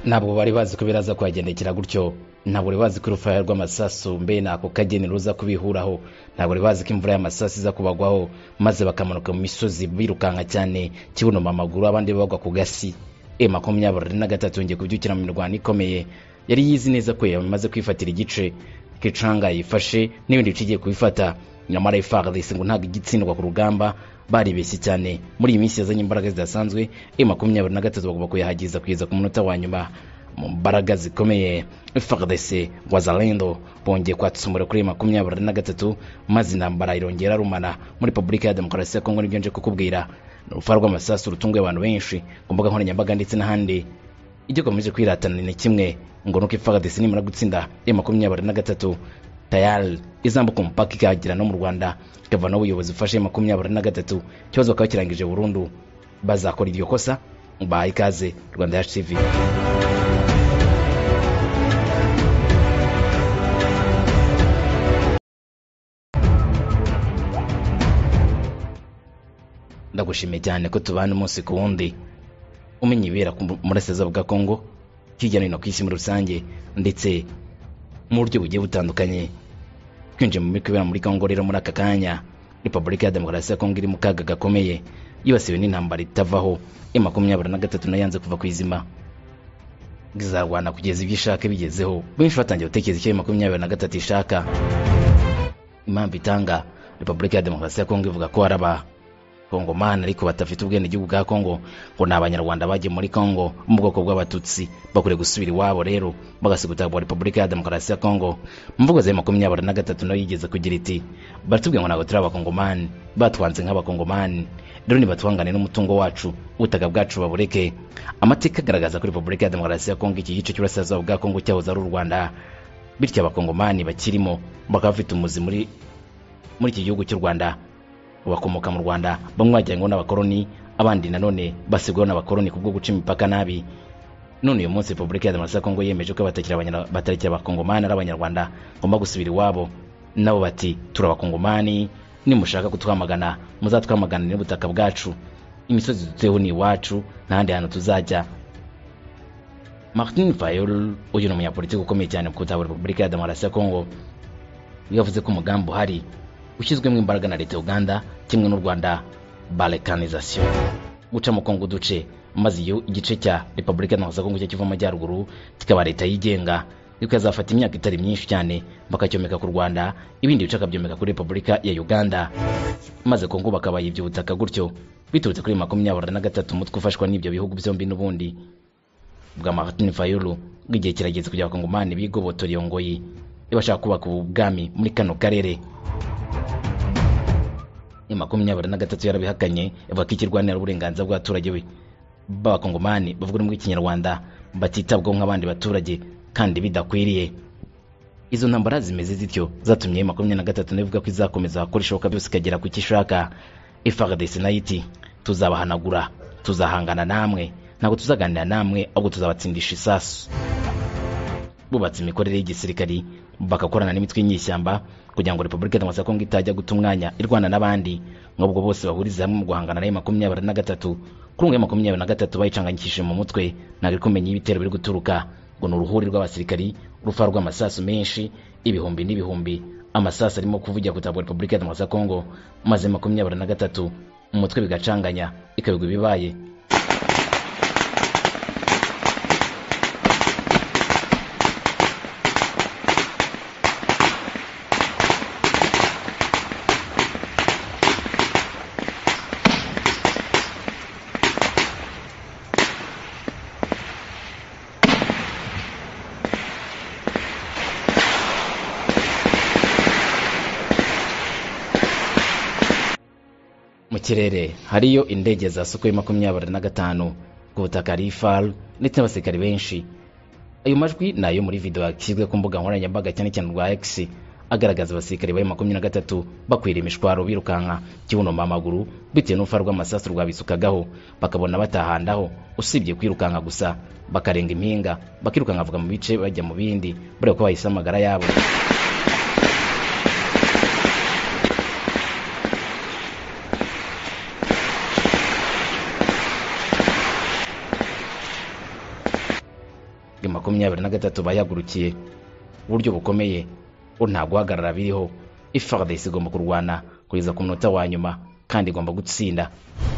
ntabwo bari bazi ko biraza kuhagendekera gutyo, ntabwo bari bazi ko urufaya rw'amasasu mbe nako kageni ruza kubihuraho, ntabwo bari bazi ko imvura y'amasasu iza kubagwaho maze bakamanuka mu misozi birukanka cyane kibunoma amaguru abandi bagwa ku gasi. M23 ngiye kubyukira mu mirwano ikomeye, yari yizi neza ko yamaze kwifatira igice kicanga yifashe n'ibindi bice kubifata. Nyamara FARDC ngo ntabwo igitsindwa ku rugamba, baribeshye cyane. Muri iyi minsi yazanye imbaraga zidasanzwe, M23 bagomba kuyahagiza kugeza ku munota wa nyuma mu mbaraga zikomeye. FARDC wazalendo bongeye kwatsumura kuri M23 maze intambara irongera rumana muri Republika ya Demokarasi ya Kongo. Nibyo nje kukubwira, urufaro rw'amasasu rutunguye abantu benshi ku mbuga nkoranyambaga ndetse n'ahandi. Icyo komeje kwiratana ni kimwe, ngo nuko FARDC nimara gutsinda M23 tayari izambuka umupaka ikagera no mu Rwanda, ikava n'ubuyobozi ufashe M23 ikibazo bakaba kirangije burundu. Bazakora iryo kosa? Baha ikaze Rwanda TV. Ndagushimiye cyane ko tubana umunsi ku wundi umenya ibera muri Seza bwa Kongo, hirya no hino ku isi muri rusange ndetse mu buryo bugiye butandukanye. Kwinjira mu mikubera muri Kongo rero muri aka kanya, Republika ya Demokarasi ya Kongo iri mu kaga gakomeye, yibasiwe n'intambara itavaho. M23 nayo yanze kuva ku izima, izarwana kugeza ibyo ishaka bigezeho. Benshi batangiye gutekereza icyo M23 ishaka. Impamvu itanga, Republika ya Demokarasi ya Kongo ivuga ko araba Kongomani ariko batafite ubwene gihugu bwa Kongo, ngo n'abanyarwanda bagiye muri Kongo mu bwoko bw'abatutsi bakure gusubira iwabo, rero bagasiga mu Republika ya Demokarasi ya Kongo. Mvugo za M23 no yigeze kugira iti, batubwiye ngo ntabwo turi abakongomani, batwanze nk'abakongomani, rero nibatwangane n'umutungo wacu, ubutaka bwacu babureke. Amateka agaragaza ko Republika ya Demokarasi ya Kongo iki gice cy'Uburasirazuba bwa Kongo cyahoze ari u Rwanda, bityo abakongomani bakirimo bakaba bafite umuzi muri iki gihugu cy'u Rwanda. Bakomoka mu Rwanda bamwe bajyanywe n'abakoloni, abandi nanone basigwaho n'abakoloni kubwo guca imipaka nabi. None uyu munsi Republika ya Demokarasi ya Kongo yemeje ko batakira abakongomani ari abanyarwanda, ngomba gusubira iwabo. Nabo bati turabakongomani, nimushaka kutwamagana muzatwamagana n'ubutaka bwacu, imisozi duteho ni iwacu, n'ahandi hantu tuzajya. Martin Fayulu, uyu ni umunyapolitiki ukomeye cyane ku butaka bwa Republika ya Demokarasi ya Kongo, yavuze ko umugambi uhari ushyizwemo imbaraga na leta Uganda kimwe n'u Rwanda, balkanization, guca mu Kongo duce, maze iyo igice cya Republika ya Demokarasi ya Kongo kiva mu majyaruguru kikaba leta yigenga, ikazafata imyaka itari myinshi cyane bakacyomeka ku Rwanda, ibindi bice akabyomeka kuri Republika ya Uganda, maze Kongo bakabaye ibyo butaka gutyo. Biturutse kuri 23 umutwe ufashwa n'ibyo bihugu byombi n'ubundi bwa Martin Fayulu, bw'igihe kirageze kugira abakongomani bigobotora iyo ngoyi ibashaka kubaka ubwami muri kano karere. M23 yarabihakanye, ivuga ko ikirwanira uburenganzira bw'abaturage we b'abakongomani bavuga mu Kinyarwanda batitabwaho nk'abandi baturage kandi bidakwiriye. Izo ntambara zimeze zityo zatumye M23 ivuga ko izakomeza gukora ishoboka byose ikagera ku kishaka. FARDC nayo iti tuzabahanagura, tuzahangana namwe, ntabwo tuzaganira namwe, ahubwo tuzabatsindisha isasu. Bubatse imikorere y'igisirikari bakakorana n'imitwe y'inyeshyamba kugira ngo Republika ya Demokarasi ya Kongo itajya guta umwanya irwana n'abandi, nk'ubwo bose bahuriza hamwe mu guhangana na M23. Kuri M23 bayicanganyikishije mu mutwe, ntabwo kumenya ibitero biri guturuka, ngo ni uruhuri rw'abasirikari, urufaro rw'amasasu menshi, ibihumbi n'ibihumbi. Amasasu arimo kuvugira ku butaka bwa Republika ya Demokarasi ya Kongo, maze M23 umutwe bigacanganya ikabigwa ibibaye. Mu kirere hariyo indege za Sukhoi 25 ku butaka ari FARDC ndetse n'abasirikari benshi. Ayo majwi nayo muri video yakizwe ku mbuga nkoranyambaga cyane cyane rwa X, agaragaza abasirikari ba 23 bakwira imishwaro birukanka kibunoma amaguru bitewe n'urufaro rw'amasasu rwabisukagaho, bakabona batahandaho usibye kwirukanka gusa, bakarenga impinga bakirukanka avuga mu bice bajya mu bindi bari ko bahise amagara yabo. M23 bayagurukiye uburyo bukomeye nta guhagarara biriho. FARDC igomba kurwana kugeza ku munota wa nyuma kandi igomba gutsinda.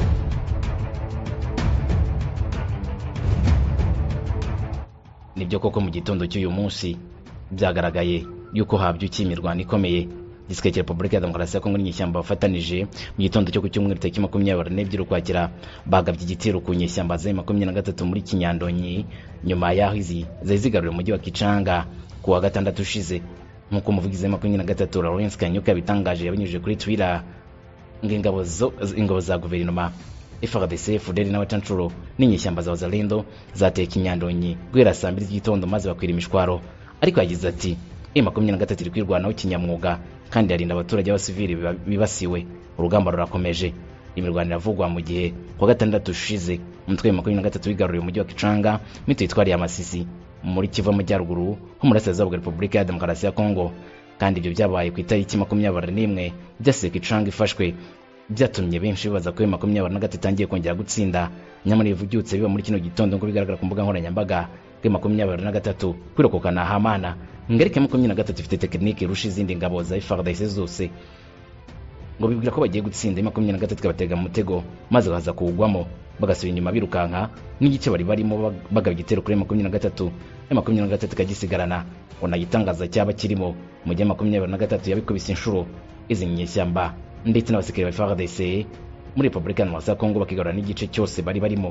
Nibyo koko mu gitondo cy'uyu munsi byagaragaye yuko habyukiye imirwano ikomeye. Igisirikare cya Repubulika ya Demokarasi ya Kongo n'inyeshyamba bafatanije mu gitondo cyo ku cyumweru tariki 22 Ukwakira bagabye igitero ku nyeshyamba za M23 muri Kinyandonyi nyuma y'aho izi zari zigaruriye umujyi wa Kichanga ku wa gatandatu ushize. Nk'uko umuvugizi wa M23 Lawrence Kanyuka yabitangaje yabinyujije kuri Twitter, ingabo za guverinoma FARDC, FUDEL n'abacancuro n'inyeshyamba za Wazalendo zateye Kinyandonyi guhera saa 2 z'igitondo maze bakwira imishwaro. Ariko yagize ati M23 iri kwirwanaho kinyamwuga kandi yarinda abaturage b'abasivili bibasiwe. Urugamba rurakomeje. Imirwano iravugwa mu gihe ku wa gatandatu ushize umutwe wa M23 wigaruriye umujyi wa Kichanga mito yitwariye Amasisi muri Kivu Amajyaruguru ho muri Sezibwa Repubulika ya Demokarasi ya Kongo. Kandi ibyo byabaye ku itariki 21 byase Kichanga ifashwe, byatumye benshi bibaza ko M23 itangiye kongera gutsinda. Nyamara ivugyutse biba muri kino gitondo ngo bigaragara ku mbuga nkoranyambaga ko M23 kwirokokana hamana. Ngarike M23 ifite tekinike irusha izindi ngabo za FARDC zose, ngo bibwira ko bagiye gutsinda. M23 kabatega mu mutego maze baza kuwugwamo bagasubira inyuma birukanka n'igice bari barimo bagaba igitero kuri M23 kagisigarana. Unayitangaza cyaba kirimo mu gihe M23 yabikubise inshuro izi nyeshyamba ndetse n'abasikari ba FARDC muri Repubulika ya Kongo bakigarura n'igice cyose bari barimo.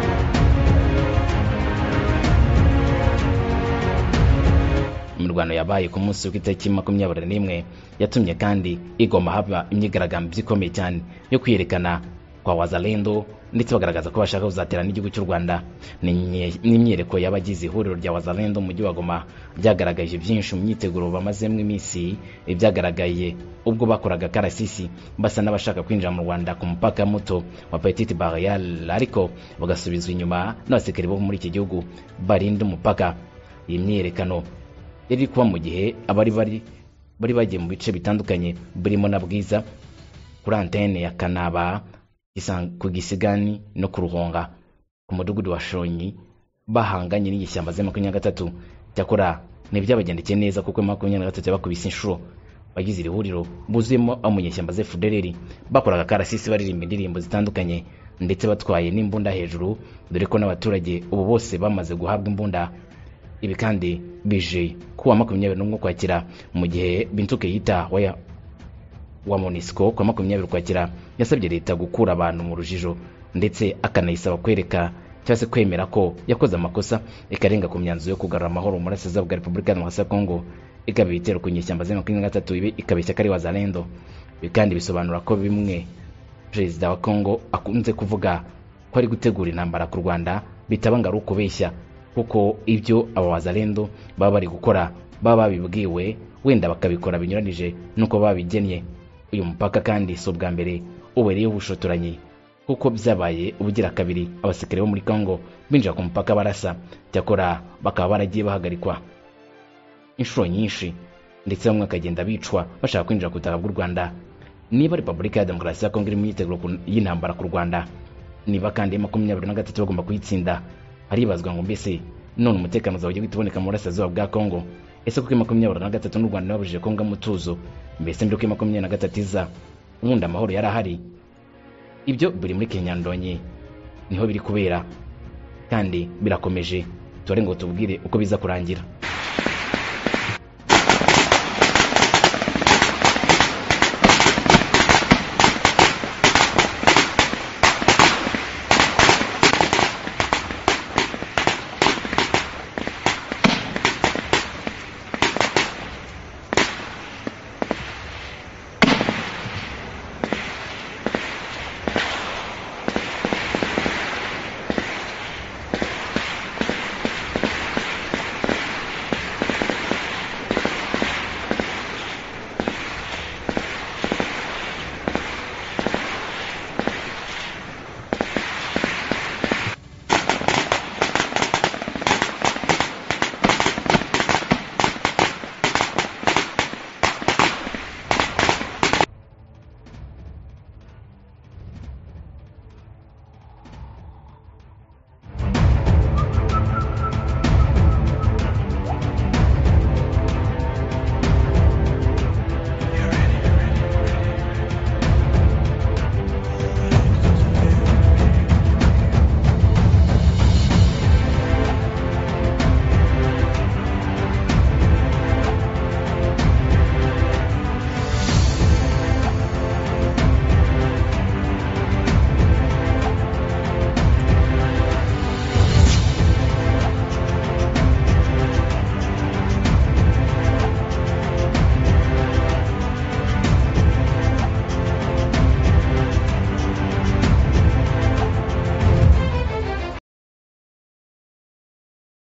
Imirwano yabaye ku munsi w'itariki 21 yatumye kandi igoma haba imyigaragambyo ikomeye cyane yo kwiyerekana kwa Wazalendo ndetse bagaragaza ko bashaka kuzatera n'igihugu cy'u Rwanda. N'imyereko y'abagize ihuriro rya Wazalendo mu mujyi wa Goma byagaragaje byinshi mu myiteguro bamazemo iminsi. Byagaragaye ubwo bakoraga karasisi basa n'abashaka kwinjira mu Rwanda ku mupaka muto wa Petite Barrière, ariko bagasubizwa inyuma n'abasekeri bo muri iki gihugu barinda umupaka. Iyi myerekano iri kuba mu gihe abari bagiye mu bice bitandukanye burimo na Bwiza, kuri antene ya Kanaba, ku Gisigani no ku Ruhonga ku mudugudu wa Shonyi bahanganye n'igishyamba za M23. Cyakora ntibyabagendekeye neza kuko M23 yabakubise inshuro. Bagize iri huriro buzuyemo umunyeshyamba za FUDEL bakoraga karasisi baririmba indirimbo zitandukanye ndetse batwaye n'imbunda hejuru, dore ko n'abaturage ubu bose bamaze guhabwa imbunda. Ibi kandi bije kuwa 21 Ukwakira mu gihe Bintuke yita wa MONUSCO kwa 20 Ukwakira yasabye leta gukura abantu mu rujijo ndetse akanayisaba kwereka cyase kwemera ko yakoze amakosa ikarenga ku myanzuro yo kugarura amahoro muri Sezibwa Repubulika ya Demokarasi ya Kongo, ikaba ibitero ku nyeshyamba za M23 ibi ikabeshya kari Wazalendo. Ibi kandi bisobanura ko bimwe Perezida wa Kongo akunze kuvuga ko ari gutegura intambara ku Rwanda bitabanga ari ukubeshya, kuko ibyo aba Wazalendo baba bari gukora baba babibwiwe wenda bakabikora binyuranije nuko babigennye. Uyu mupaka kandi so bwa mbere ubereyeho ubushotoranyi, kuko byabaye ubugira kabiri abasekere bo muri Kongo binjira ku mupaka barasa. Cyakora bakaba baragiye bahagarikwa inshuro nyinshi ndetse bamwe bakagenda bicwa bashaka kwinjira ku butaka bw'u Rwanda. Niba Repubulika ya Demokarasi ya Kongo iri mu myiteguro y'intambara ku Rwanda, niba kandi M23 bagomba kuyitsinda, haribazwa ngo mbese none umutekano uzajya gutuboneka mu burasirazuba bwa Kongo. Ese kuko M23 n'u Rwanda babujije Kongo mutuzo, mbese mbere ko M23 iza ubundi amahoro yari ahari? Ibyo biri muri Kinyandonyi niho biri kubera kandi birakomeje. Tore ngo tubwire uko biza kurangira.